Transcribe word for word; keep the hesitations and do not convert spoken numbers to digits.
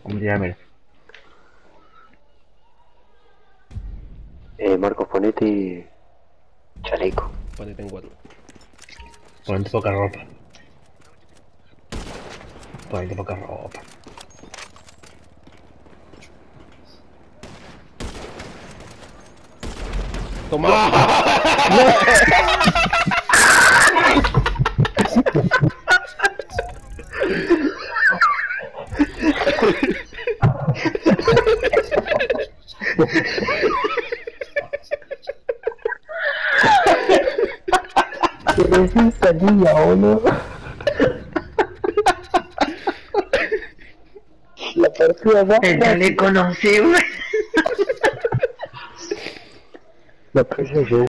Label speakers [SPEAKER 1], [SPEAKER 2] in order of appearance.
[SPEAKER 1] Hombre, ya mira.
[SPEAKER 2] Eh, Marcos, ponete chaleco.
[SPEAKER 3] Ponete en cuatro.
[SPEAKER 1] Ponte poca ropa. Ponte poca ropa.
[SPEAKER 3] ¡Toma!
[SPEAKER 2] ¿Qué es esa niña, boludo? La partida más
[SPEAKER 1] El chaleco no sirve.
[SPEAKER 2] la presa yo.